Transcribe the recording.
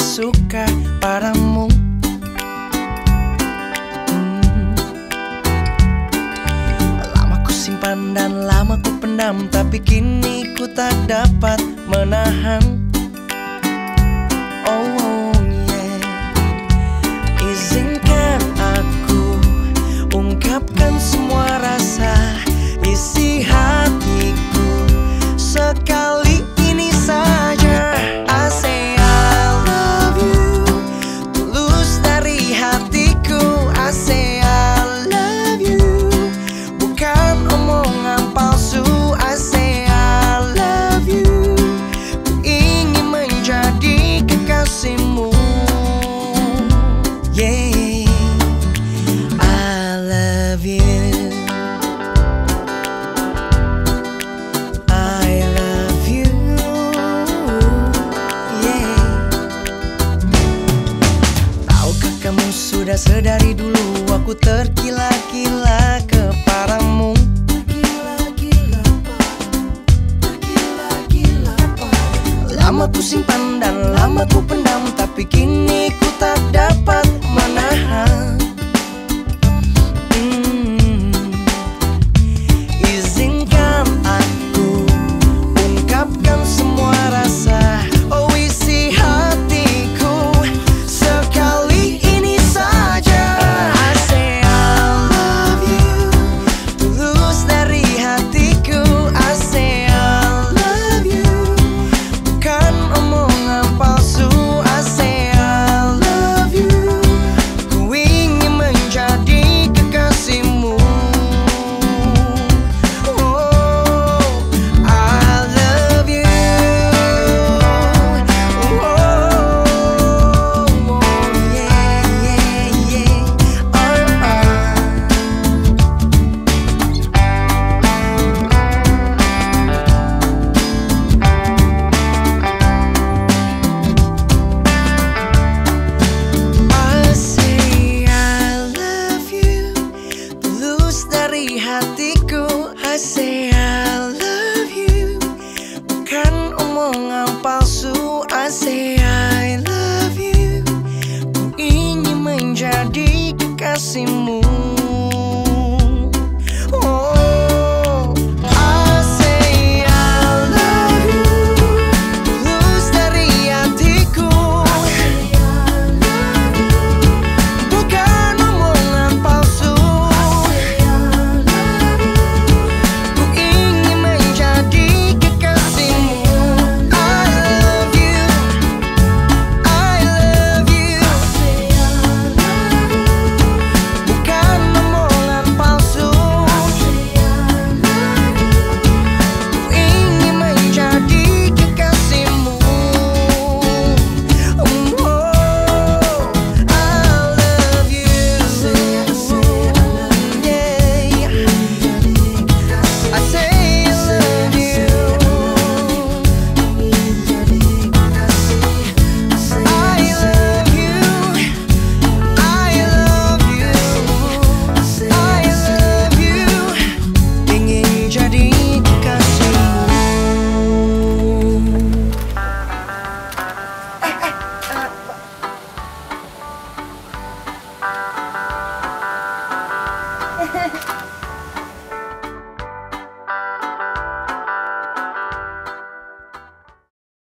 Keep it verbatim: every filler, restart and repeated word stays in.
suka padamu. hmm. Lama ku simpan dan lama ku pendam, tapi kini ku tak dapat menahan. Oh, oh yeah. Izinkan aku ungkapkan semua rasa isi hatiku sekali ini saja. I say I love you, tulus dari hatiku. I say I love you, bukan omongan palsu. I say I love you, ku ingin menjadi kekasihmu. Yeah, I love you. Sudah sedari dulu aku tergila-gila kepadamu. Tergila-gila, tergila-gila. Lama ku simpan dan lama ku pendam, tapi kini ku tak dapat menahan. hmm. Izinkan aku ungkapkan semua rasa, oh isi hatiku sekali. Hatiku, I say I love you, bukan omongan palsu. I say I love you, ku ingin menjadi kekasihmu.